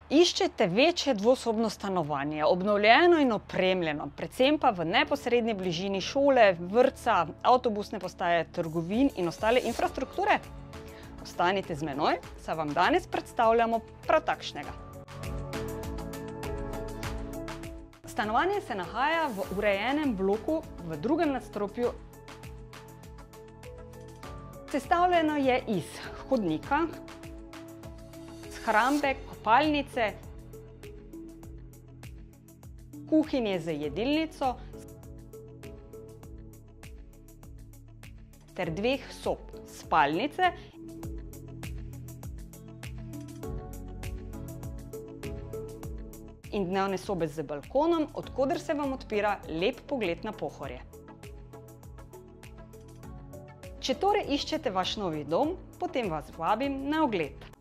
Iščete večje dvosobno stanovanje, obnovljeno in opremljeno, predvsem pa v neposredni bližini šole, vrtca, avtobusne postaje, trgovin in ostale infrastrukture? Ostanite z menoj, saj vam danes predstavljamo prav takšnega. Stanovanje se nahaja v urejenem bloku v drugem nadstropju. Sestavljeno je iz hodnika, shrambe, kopalnice, kuhinje z jedilnico ter dveh sob, spalnice in dnevne sobe z balkonom, od koder se vam odpira lep pogled na Pohorje. Če torej iščete vaš novi dom, potem vas vabim na ogled.